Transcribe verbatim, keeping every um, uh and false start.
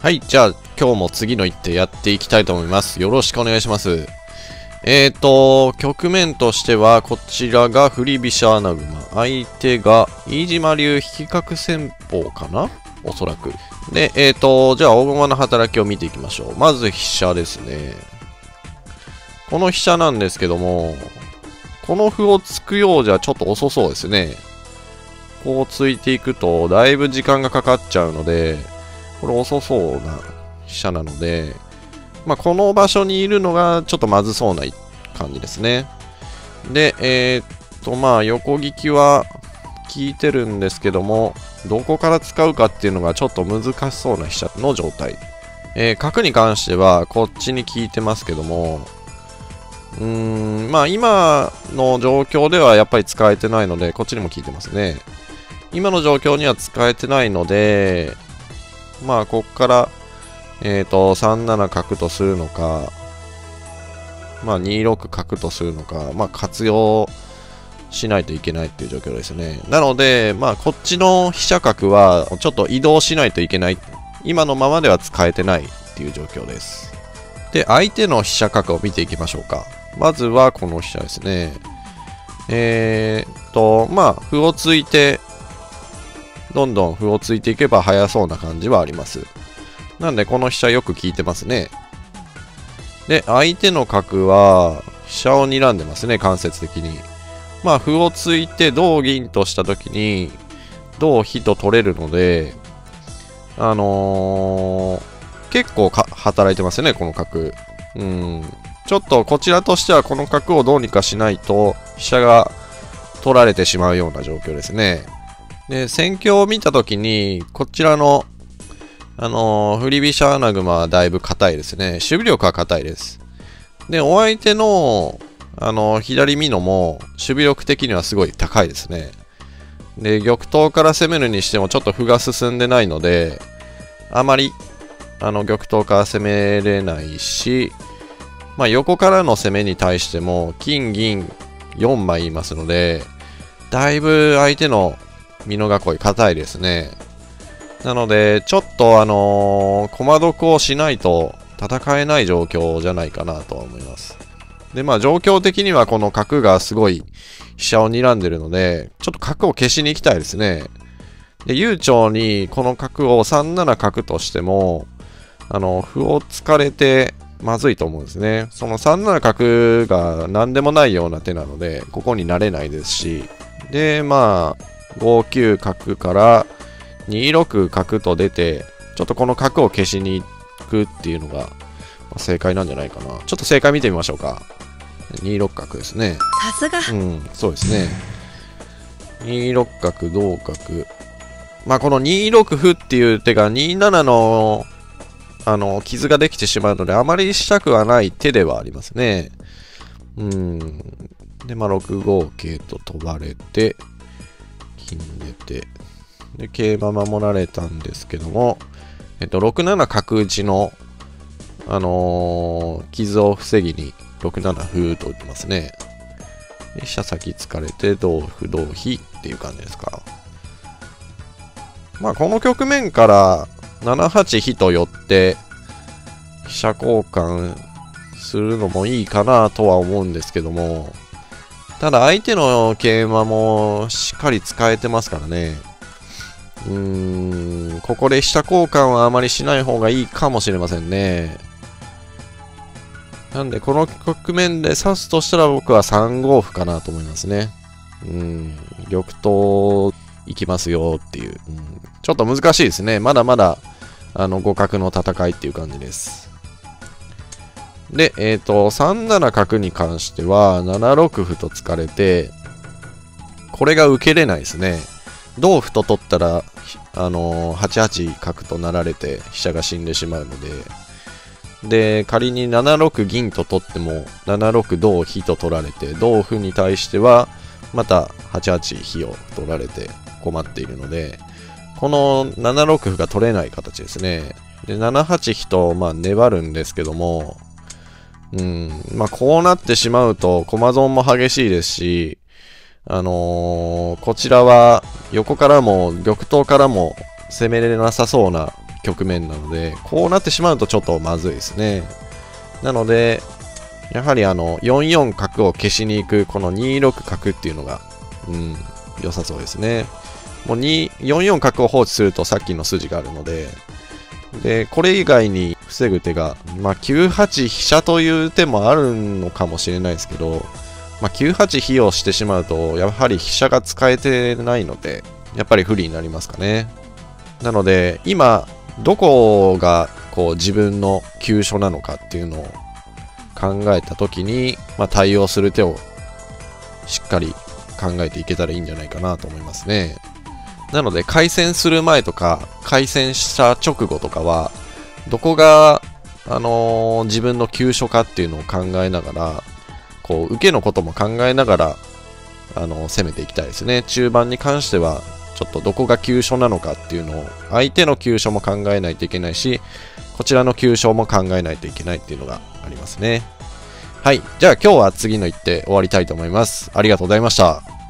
はい、じゃあ今日も次の一手やっていきたいと思います。よろしくお願いします。えーと、局面としては、こちらが振り飛車穴熊。相手が、飯島流引角戦法かなおそらく。で、えーと、じゃあ大駒の働きを見ていきましょう。まず飛車ですね。この飛車なんですけども、この歩を突くようじゃちょっと遅そうですね。こう突いていくと、だいぶ時間がかかっちゃうので、これ遅そうな飛車なので、まあ、この場所にいるのがちょっとまずそうな感じですね。で、えー、っと、まあ、横利きは効いてるんですけども、どこから使うかっていうのがちょっと難しそうな飛車の状態。えー、角に関してはこっちに効いてますけども、うーん、まあ、今の状況ではやっぱり使えてないので、こっちにも効いてますね。今の状況には使えてないので、まあ、こっから、えっと、さんなな角とするのか、まあ、にろく角とするのか、まあ、活用しないといけないっていう状況ですね。なので、まあ、こっちの飛車角は、ちょっと移動しないといけない。今のままでは使えてないっていう状況です。で、相手の飛車角を見ていきましょうか。まずは、この飛車ですね。えーっと、まあ、歩を突いて、どんどん歩を突いていけば速そうな感じはあります。なんでこの飛車よく効いてますね。で、相手の角は飛車を睨んでますね、間接的に。まあ、歩を突いて同銀としたときに、同飛と取れるので、あのー、結構か働いてますね、この角。うん。ちょっとこちらとしてはこの角をどうにかしないと、飛車が取られてしまうような状況ですね。で、戦況を見たときに、こちらの、あのー、振り飛車穴熊はだいぶ硬いですね。守備力は硬いです。で、お相手の、あのー、左美濃も、守備力的にはすごい高いですね。で、玉頭から攻めるにしても、ちょっと歩が進んでないので、あまり、あの、玉頭から攻めれないし、まあ、横からの攻めに対しても、金銀よんまいいますので、だいぶ相手の、美濃囲い硬いですね。なので、ちょっとあのー、駒得をしないと戦えない状況じゃないかなとは思います。で、まあ状況的にはこの角がすごい飛車を睨んでるので、ちょっと角を消しに行きたいですね。で、悠長にこの角をさんなな角としても、あの、歩を突かれてまずいと思うんですね。そのさんなな角が何でもないような手なので、ここになれないですし、で、まあ、ごきゅう角からにろく角と出て、ちょっとこの角を消しに行くっていうのが正解なんじゃないかな。ちょっと正解見てみましょうか。にろく角ですね。 さすが。 うん、そうですね。にろく角、同角。まあこのにろく歩っていう手がにななの、あの、傷ができてしまうので、あまりしたくはない手ではありますね。うん。で、まあろくご桂と飛ばれて、金出て、で、桂馬守られたんですけども、えっと、ろくなな角打ちの、あのー、傷を防ぎに、ろくなな歩と打ってますね。で、飛車先突かれて、同歩、同飛っていう感じですか。まあ、この局面から、ななはち飛と寄って、飛車交換するのもいいかなとは思うんですけども、ただ相手の桂馬もしっかり使えてますからね。うーん、ここで飛車交換はあまりしない方がいいかもしれませんね。なんでこの局面で指すとしたら僕はさんご歩かなと思いますね。うん、玉頭いきますよっていう、うん。ちょっと難しいですね。まだまだあの互角の戦いっていう感じです。で、えっと、さんなな角に関しては、ななろく歩と突かれて、これが受けれないですね。同歩と取ったら、あのー、はちはち角となられて、飛車が死んでしまうので、で、仮にななろく銀と取っても、ななろく同飛と取られて、同歩に対しては、またはちはち飛を取られて困っているので、このななろく歩が取れない形ですね。で、ななはち飛と、まあ、粘るんですけども、うん。まあ、こうなってしまうと、駒損も激しいですし、あのー、こちらは横からも玉頭からも攻めれなさそうな局面なので、こうなってしまうとちょっとまずいですね。なので、やはりあの、よんよん角を消しに行く、このにろく角っていうのが、うん、良さそうですね。もうに、よんよん角を放置するとさっきの筋があるので、で、これ以外に防ぐ手が、まあ、きゅうはち飛車という手もあるのかもしれないですけど、まあ、きゅうはち飛をしてしまうと、やはり飛車が使えてないので、やっぱり不利になりますかね。なので、今、どこがこう自分の急所なのかっていうのを考えたときに、まあ、対応する手をしっかり考えていけたらいいんじゃないかなと思いますね。なので、開戦する前とか、開戦した直後とかは、どこが、あのー、自分の急所かっていうのを考えながら、こう、受けのことも考えながら、あのー、攻めていきたいですね。中盤に関しては、ちょっとどこが急所なのかっていうのを、相手の急所も考えないといけないし、こちらの急所も考えないといけないっていうのがありますね。はい。じゃあ今日は次の一手終わりたいと思います。ありがとうございました。